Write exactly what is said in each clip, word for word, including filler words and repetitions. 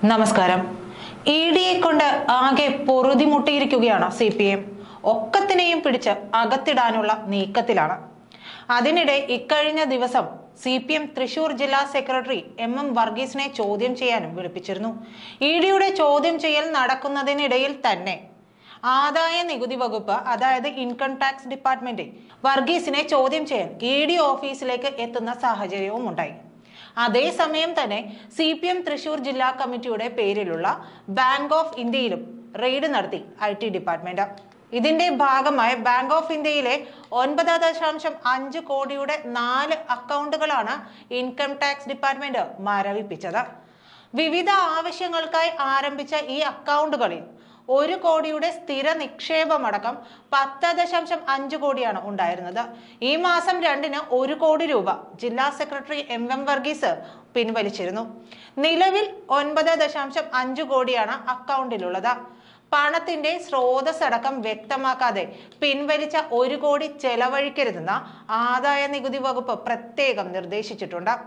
നമസ്കാരം. ഇ ഡിയെ കൊണ്ട് ആകെ പൊറുതിമുട്ടിയിരിക്കുകയാണ് സി പി എം. ഒക്കത്തിനെയും പിടിച്ച് അകത്തിടാനുള്ള നീക്കത്തിലാണ്. അതിനിടെ ഇക്കഴിഞ്ഞ ദിവസം സി പി എം തൃശൂർ ജില്ലാ സെക്രട്ടറി എം എം വർഗീസിനെ ചോദ്യം ചെയ്യാനും വിളിപ്പിച്ചിരുന്നു. ഇ ഡിയുടെ ചോദ്യം ചെയ്യൽ നടക്കുന്നതിനിടയിൽ തന്നെ ആദായ നികുതി വകുപ്പ്, അതായത് ഇൻകം ടാക്സ് ഡിപ്പാർട്ട്മെന്റ്, വർഗീസിനെ ചോദ്യം ചെയ്യാൻ ഇ ഡി ഓഫീസിലേക്ക് എത്തുന്ന സാഹചര്യവും ഉണ്ടായി. അതേസമയം തന്നെ സി പി എം തൃശൂർ ജില്ലാ കമ്മിറ്റിയുടെ പേരിലുള്ള ബാങ്ക് ഓഫ് ഇന്ത്യയിലും റെയ്ഡ് നടത്തി ഐ ടി ഡിപ്പാർട്ട്മെന്റ്. ഇതിന്റെ ഭാഗമായി ബാങ്ക് ഓഫ് ഇന്ത്യയിലെ ഒൻപത് ദശാംശം അഞ്ച് കോടിയുടെ നാല് അക്കൗണ്ടുകളാണ് ഇൻകം ടാക്സ് ഡിപ്പാർട്ട്മെന്റ് മരവിപ്പിച്ചത്. വിവിധ ആവശ്യങ്ങൾക്കായി ആരംഭിച്ച ഈ അക്കൗണ്ടുകളിൽ ഒരു കോടിയുടെ സ്ഥിര നിക്ഷേപമടക്കം പത്ത് ദശാംശം അഞ്ച് കോടിയാണ് ഉണ്ടായിരുന്നത്. ഈ മാസം രണ്ടിന് ഒരു കോടി രൂപ ജില്ലാ സെക്രട്ടറി എം എം വർഗീസ് പിൻവലിച്ചിരുന്നു. നിലവിൽ ഒൻപത് ദശാംശം അഞ്ച് കോടിയാണ് അക്കൗണ്ടിലുള്ളത്. പണത്തിന്റെ സ്രോതസ് അടക്കം വ്യക്തമാക്കാതെ പിൻവലിച്ച ഒരു കോടി ചെലവഴിക്കരുതെന്ന് ആദായ നികുതി വകുപ്പ് പ്രത്യേകം നിർദ്ദേശിച്ചിട്ടുണ്ട്.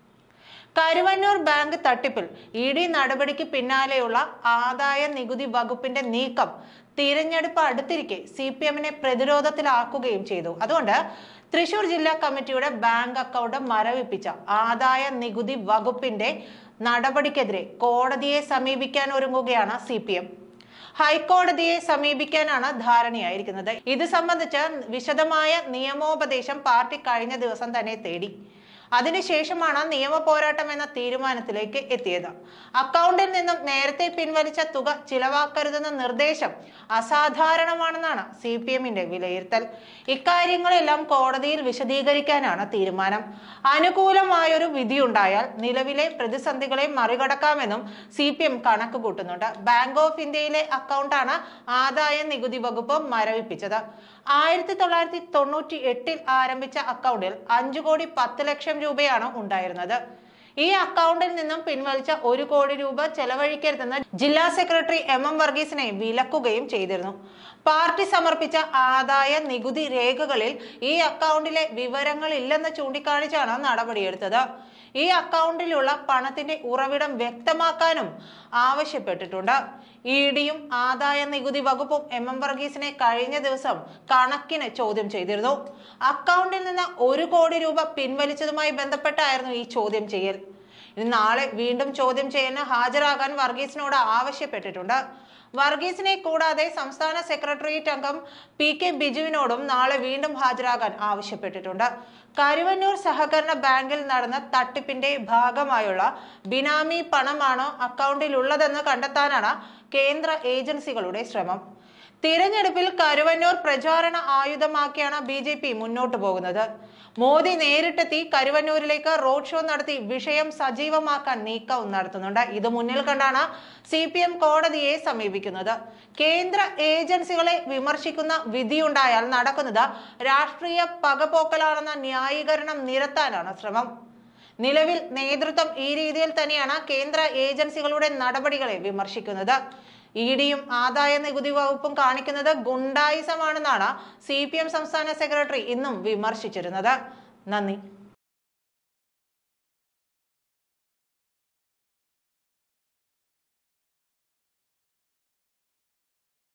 കരുവന്നൂർ ബാങ്ക് തട്ടിപ്പിൽ ഇ ഡി നടപടിക്ക് പിന്നാലെയുള്ള ആദായ നികുതി വകുപ്പിന്റെ നീക്കം തിരഞ്ഞെടുപ്പ് അടുത്തിരിക്കെ സി പി എമ്മിനെ പ്രതിരോധത്തിലാക്കുകയും ചെയ്തു. അതുകൊണ്ട് തൃശൂർ ജില്ലാ കമ്മിറ്റിയുടെ ബാങ്ക് അക്കൗണ്ട് മരവിപ്പിച്ച ആദായ നികുതി വകുപ്പിന്റെ നടപടിക്കെതിരെ കോടതിയെ സമീപിക്കാൻ ഒരുങ്ങുകയാണ് സി പി എം. ഹൈക്കോടതിയെ സമീപിക്കാനാണ് ധാരണയായിരിക്കുന്നത്. ഇത് സംബന്ധിച്ച് വിശദമായ നിയമോപദേശം പാർട്ടി കഴിഞ്ഞ ദിവസം തന്നെ തേടി. അതിനുശേഷമാണ് നിയമ പോരാട്ടം എന്ന തീരുമാനത്തിലേക്ക് എത്തിയത്. അക്കൗണ്ടിൽ നിന്നും നേരത്തെ പിൻവലിച്ച തുക ചിലവാക്കരുതെന്ന നിർദ്ദേശം അസാധാരണമാണെന്നാണ് സി പി എമ്മിന്റെ വിലയിരുത്തൽ. ഇക്കാര്യങ്ങളെല്ലാം കോടതിയിൽ വിശദീകരിക്കാനാണ് തീരുമാനം. അനുകൂലമായൊരു വിധിയുണ്ടായാൽ നിലവിലെ പ്രതിസന്ധികളെ മറികടക്കാമെന്നും സി പി എം കണക്ക് കൂട്ടുന്നുണ്ട്. ബാങ്ക് ഓഫ് ഇന്ത്യയിലെ അക്കൗണ്ടാണ് ആദായ നികുതി വകുപ്പ് മരവിപ്പിച്ചത്. ആയിരത്തി തൊള്ളായിരത്തി തൊണ്ണൂറ്റി എട്ടിൽ ആരംഭിച്ച അക്കൗണ്ടിൽ അഞ്ചു കോടി പത്ത് ലക്ഷം രൂപയാണ് ഉണ്ടായിരുന്നത്. ഈ അക്കൗണ്ടിൽ നിന്നും പിൻവലിച്ച ഒരു കോടി രൂപ ചെലവഴിക്കരുതെന്ന് ജില്ലാ സെക്രട്ടറി എം എം വർഗീസിനെ വിലക്കുകയും ചെയ്തിരുന്നു. പാർട്ടി സമർപ്പിച്ച ആദായ നികുതി രേഖകളിൽ ഈ അക്കൗണ്ടിലെ വിവരങ്ങൾ ഇല്ലെന്ന് ചൂണ്ടിക്കാണിച്ചാണ് നടപടിയെടുത്തത്. ഈ അക്കൗണ്ടിലുള്ള പണത്തിന്റെ ഉറവിടം വ്യക്തമാക്കാനും ആവശ്യപ്പെട്ടിട്ടുണ്ട്. ഇ ഡിയും ആദായ നികുതി വകുപ്പും എം എം വർഗീസിനെ കഴിഞ്ഞ ദിവസം കണക്കിന് ചോദ്യം ചെയ്തിരുന്നു. അക്കൗണ്ടിൽ നിന്ന് ഒരു കോടി രൂപ പിൻവലിച്ചതുമായി ബന്ധപ്പെട്ടായിരുന്നു ഈ ചോദ്യം ചെയ്യൽ. ഇനി നാളെ വീണ്ടും ചോദ്യം ചെയ്യലിന് ഹാജരാകാൻ വർഗീസിനോട് ആവശ്യപ്പെട്ടിട്ടുണ്ട്. വർഗീസിനെ കൂടാതെ സംസ്ഥാന സെക്രട്ടേറിയറ്റ് അംഗം പി കെ ബിജുവിനോടും നാളെ വീണ്ടും ഹാജരാകാൻ ആവശ്യപ്പെട്ടിട്ടുണ്ട്. കരുവന്നൂർ സഹകരണ ബാങ്കിൽ നടന്ന തട്ടിപ്പിന്റെ ഭാഗമായുള്ള ബിനാമി പണമാണോ അക്കൗണ്ടിൽ ഉള്ളതെന്ന് കണ്ടെത്താനാണ് കേന്ദ്ര ഏജൻസികളുടെ ശ്രമം. തിരഞ്ഞെടുപ്പിൽ കരുവന്നൂർ പ്രചാരണ ആയുധമാക്കിയാണ് ബി ജെ പി മുന്നോട്ടു പോകുന്നത്. മോദി നേരിട്ടെത്തി കരുവന്നൂരിലേക്ക് റോഡ് ഷോ നടത്തി വിഷയം സജീവമാക്കാൻ നീക്കം നടത്തുന്നുണ്ട്. ഇത് മുന്നിൽ കണ്ടാണ് സി പി എം കോടതിയെ സമീപിക്കുന്നത്. കേന്ദ്ര ഏജൻസികളെ വിമർശിക്കുന്ന വിധിയുണ്ടായാൽ നടക്കുന്നത് രാഷ്ട്രീയ പകപോക്കലാണെന്ന ന്യായീകരണം നിരത്താനാണ് ശ്രമം. നിലവിൽ നേതൃത്വം ഈ രീതിയിൽ തന്നെയാണ് കേന്ദ്ര ഏജൻസികളുടെ നടപടികളെ വിമർശിക്കുന്നത്. ഇ ഡിയും ആദായ നികുതി വകുപ്പും കാണിക്കുന്നത് ഗുണ്ടായിസമാണെന്നാണ് സി പി എം സംസ്ഥാന സെക്രട്ടറി ഇന്നും വിമർശിച്ചിരുന്നത്. നന്ദി.